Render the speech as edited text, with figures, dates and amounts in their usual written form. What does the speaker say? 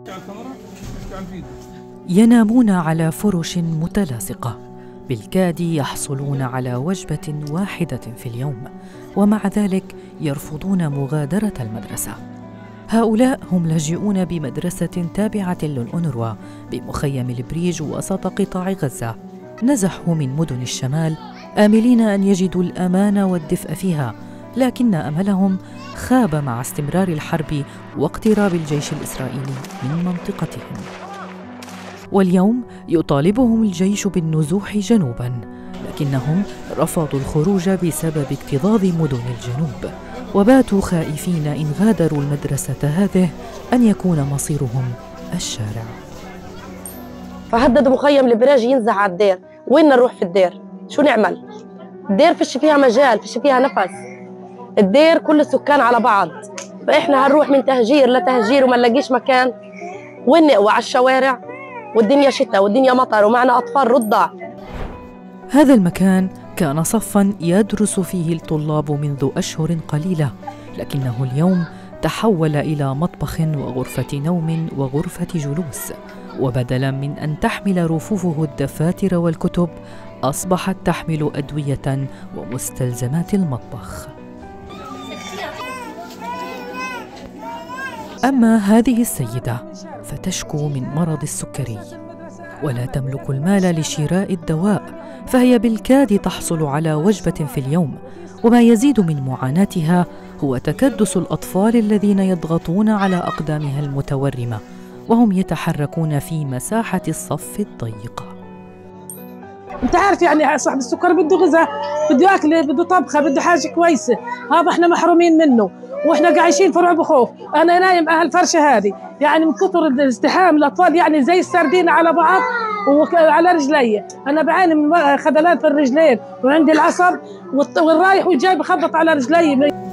ينامون على فرش متلاصقة، بالكاد يحصلون على وجبة واحدة في اليوم، ومع ذلك يرفضون مغادرة المدرسة. هؤلاء هم لاجئون بمدرسة تابعة للأونروا بمخيم البريج وسط قطاع غزة. نزحوا من مدن الشمال آملين أن يجدوا الأمان والدفء فيها، لكن أملهم خاب مع استمرار الحرب واقتراب الجيش الإسرائيلي من منطقتهم. واليوم يطالبهم الجيش بالنزوح جنوباً، لكنهم رفضوا الخروج بسبب اكتظاظ مدن الجنوب، وباتوا خائفين إن غادروا المدرسة هذه أن يكون مصيرهم الشارع. فهددوا مخيم البريج ينزح على الدير. وين نروح في الدير؟ شو نعمل؟ الدير فيش فيها مجال، فيش فيها نفس. الدير كل السكان على بعض، فإحنا هنروح من تهجير لتهجير وما نلاقيش مكان. وين نقوى؟ على الشوارع، والدنيا شتاء والدنيا مطر ومعنا أطفال رضع. هذا المكان كان صفاً يدرس فيه الطلاب منذ أشهر قليلة، لكنه اليوم تحول إلى مطبخ وغرفة نوم وغرفة جلوس، وبدلاً من أن تحمل رفوفه الدفاتر والكتب أصبحت تحمل أدوية ومستلزمات المطبخ. أما هذه السيدة فتشكو من مرض السكري، ولا تملك المال لشراء الدواء، فهي بالكاد تحصل على وجبة في اليوم. وما يزيد من معاناتها هو تكدس الأطفال الذين يضغطون على أقدامها المتورمة، وهم يتحركون في مساحة الصف الضيقة. انت عارف يعني صاحب السكر بده غذاء، بده اكل، بده طبخه، بده حاجه كويسه. هذا احنا محرومين منه، واحنا عايشين في رعب وخوف. انا نايم على الفرشه هذه يعني من كثر الازدحام، الاطفال يعني زي السردين على بعض وعلى رجلي. انا بعاني من خدلات في الرجلين وعندي العصب، والرايح والجاي بخبط على رجلي.